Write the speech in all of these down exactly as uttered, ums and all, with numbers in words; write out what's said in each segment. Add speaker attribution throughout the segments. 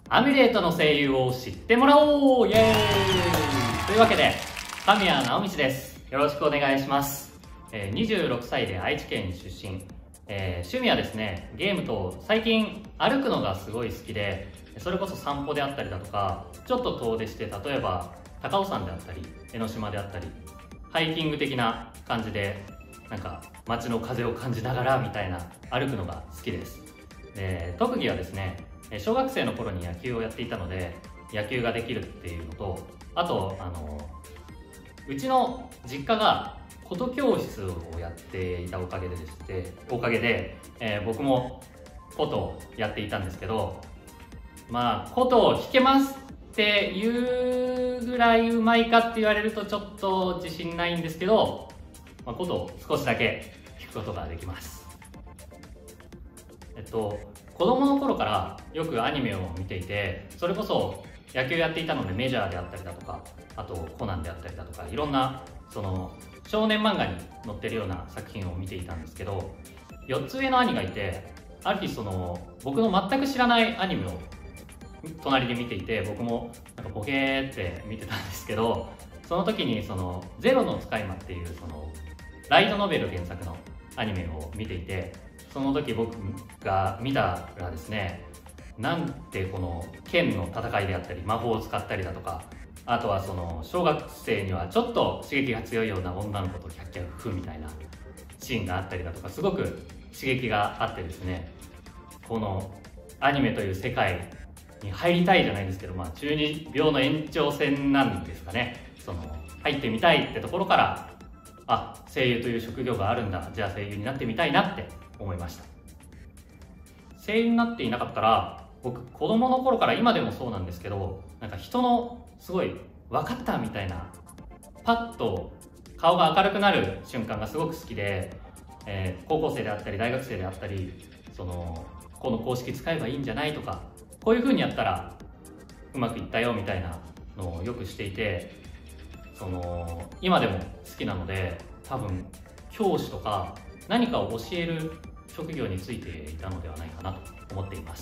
Speaker 1: アミュレートの声優を知ってもらおうイエーイというわけで、神谷直道です。よろしくお願いします。えー、にじゅうろくさいで愛知県出身、えー、趣味はですね、ゲームと最近歩くのがすごい好きで、それこそ散歩であったりだとか、ちょっと遠出して、例えば高尾山であったり江ノ島であったり、ハイキング的な感じでなんか街の風を感じながらみたいな歩くのが好きです。で、特技はですね、小学生の頃に野球をやっていたので、野球ができるっていうのと、あとあのうちの実家が琴教室をやっていたおかげででしておかげで、えー、僕も琴をやっていたんですけど、まあ琴を弾けますっていうぐらいうまいかって言われるとちょっと自信ないんですけど、まあ、琴を少しだけ弾くことができます。えっと子供の頃からよくアニメを見ていて、それこそ野球やっていたのでメジャーであったりだとか、あとコナンであったりだとか、いろんなその少年漫画に載ってるような作品を見ていたんですけど、よっつ上の兄がいて、ある日その僕の全く知らないアニメを隣で見ていて、僕もなんかボケーって見てたんですけど、その時にそのゼロの使い魔っていうそのライトノベル原作のアニメを見ていて、その時僕が見たらですね、なんてこの剣の戦いであったり魔法を使ったりだとか、あとはその小学生にはちょっと刺激が強いような女の子とキャッキャフフみたいなシーンがあったりだとか、すごく刺激があってですね、このアニメという世界に入りたいじゃないですけど、まあ中二病の延長線なんですかね。その入ってみたいってところから、あ、声優という職業があるんだ、じゃあ声優になってみたいなって思いました。声優になっていなかったら、僕子供の頃から今でもそうなんですけど、なんか人のすごい分かったみたいな、パッと顔が明るくなる瞬間がすごく好きで、えー、高校生であったり大学生であったり、そのこの公式使えばいいんじゃないとか、こういう風にやったらうまくいったよみたいなのをよくしていて、その今でも好きなので、多分教師とか何かを教える職業についていたのではないかなと思っています。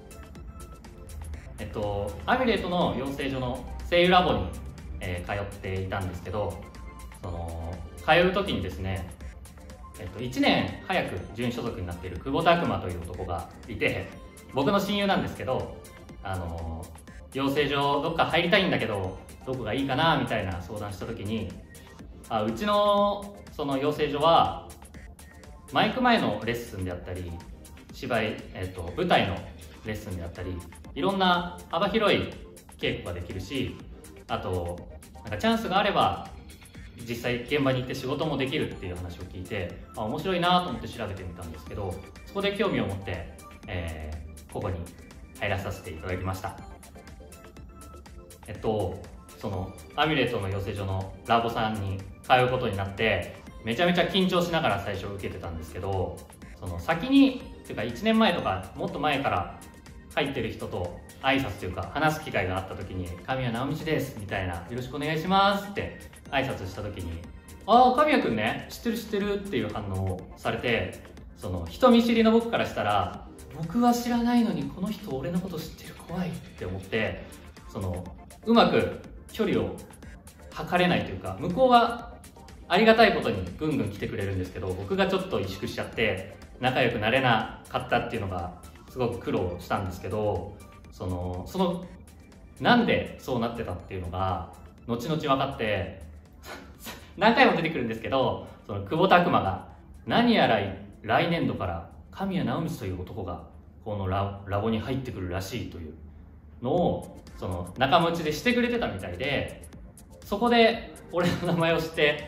Speaker 1: えっと、アミュレートの養成所の声優ラボに、えー、通っていたんですけど、その通う時にですね、えっと、いちねん早く準所属になっている久保拓磨という男がいて、僕の親友なんですけど、あの養成所どっか入りたいんだけどどこがいいかなみたいな相談した時に、あ、うちのその養成所はマイク前のレッスンであったり、芝居、えっと、舞台のレッスンであったり、いろんな幅広い稽古ができるし、あとなんかチャンスがあれば実際現場に行って仕事もできるっていう話を聞いて、あ、面白いなと思って調べてみたんですけど、そこで興味を持って、えー、ここに入らさせていただきました。えっとそのアミュレートの養成所のラボさんに通うことになって、めちゃめちゃ緊張しながら最初受けてたんですけど、その先にっていうかいちねんまえとかもっと前から入ってる人と挨拶というか話す機会があった時に、神谷直道ですみたいな、よろしくお願いしますって挨拶した時に、ああ神谷くんね、知ってる知ってるっていう反応をされて、その人見知りの僕からしたら、僕は知らないのにこの人俺のこと知ってる、怖いって思って、そのうまく距離を測れないというか、向こうはありがたいことにぐんぐん来てくれるんですけど、僕がちょっと萎縮しちゃって仲良くなれなかったっていうのがすごく苦労したんですけど、そのそのなんでそうなってたっていうのが後々分かって何回も出てくるんですけど、その久保拓磨が何やら来年度から神谷直道という男がこの ラ, ラボに入ってくるらしいというのをその仲間内でしてくれてたみたいで、そこで俺の名前を知って、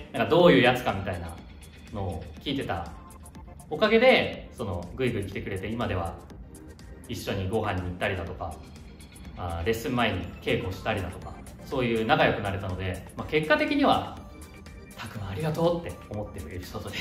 Speaker 1: なんかどういうやつかみたいなのを聞いてたおかげで、そのグイグイ来てくれて、今では一緒にご飯に行ったりだとか、あレッスン前に稽古したりだとか、そういう仲良くなれたので、まあ、結果的には拓磨ありがとうって思ってるエピソードです。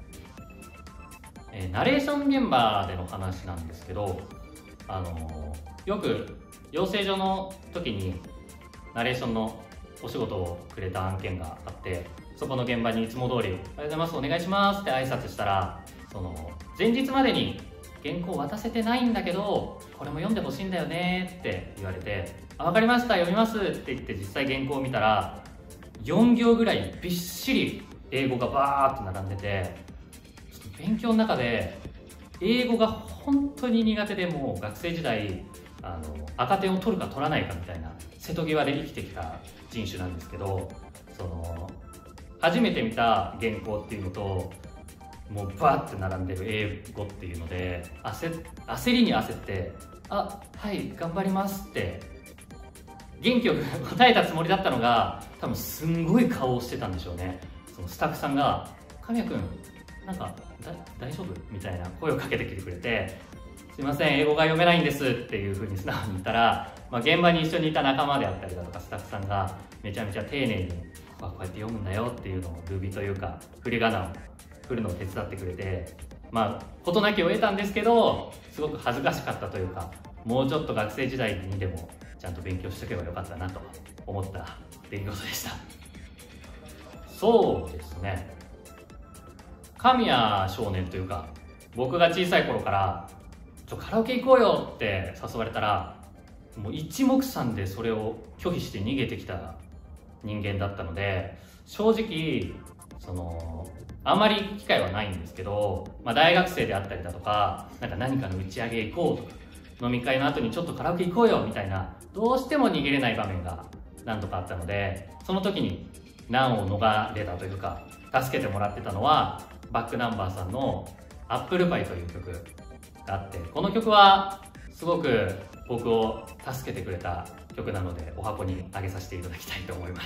Speaker 1: えー、ナレーション現場での話なんですけど、あのー、よく養成所の時にナレーションのお仕事をくれた案件があって、そこの現場にいつも通り「おはようございます、お願いします」って挨拶したら、その前日までに原稿渡せてないんだけどこれも読んでほしいんだよねって言われて、あ、分かりました、読みますって言って実際原稿を見たらよん行ぐらいびっしり英語がバーッと並んでて、ちょっと勉強の中で英語が本当に苦手で、もう学生時代あの赤点を取るか取らないかみたいな瀬戸際で生きてきた人種なんですけど、その初めて見た原稿っていうのともうバーって並んでる英語っていうので 焦, 焦りに焦って「あ、はい頑張ります」って元気よく答えたつもりだったのが、多分すんごい顔をしてたんでしょうね。そのスタッフさんが「神谷君なんかだ大丈夫?」みたいな声をかけてきてくれて「すいません英語が読めないんです」っていうふうに素直に言ったら、まあ、現場に一緒にいた仲間であったりだとかスタッフさんがめちゃめちゃ丁寧に「こうやって読むんだよ」っていうのをルビというか振り仮名を振るのを手伝ってくれて、まあ事なきを得たんですけど、すごく恥ずかしかったというか、もうちょっと学生時代にでもちゃんと勉強しておけばよかったなと思った出来事でした。そうですね、神谷少年というか、僕が小さい頃からちょカラオケ行こうよって誘われたらもう一目散でそれを拒否して逃げてきた人間だったので、正直そのあまり機会はないんですけど、まあ、大学生であったりだとか、なんか何かの打ち上げ行こうとか、飲み会の後にちょっとカラオケ行こうよみたいな、どうしても逃げれない場面が何度かあったので、その時に難を逃れたというか助けてもらってたのはバックナンバーさんの「アップルパイ」という曲があって、この曲はすごく僕を助けてくれた曲なのでお箱にあげさせていただきたいと思います。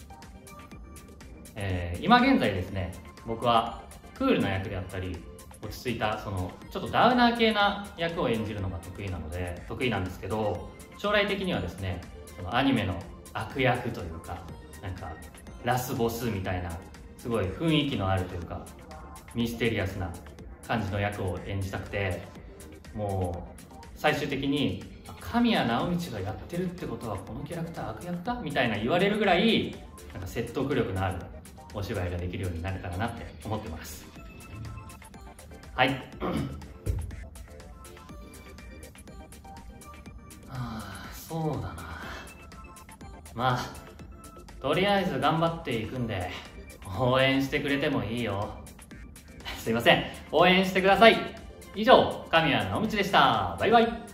Speaker 1: えー、今現在ですね、僕はクールな役であったり落ち着いたそのちょっとダウナー系な役を演じるのが得意なので得意なんですけど、将来的にはですね、そのアニメの悪役というか、なんかラスボスみたいなすごい雰囲気のあるというかミステリアスな感じの役を演じたくて、もう最終的に神谷直道がやってるってことはこのキャラクター悪役かみたいな言われるぐらいなんか説得力のあるお芝居ができるようになれたらなって思ってます。はいああ、そうだな、まあとりあえず頑張っていくんで応援してくれてもいいよすいません、応援してください。以上、神谷直道でした。バイバイ。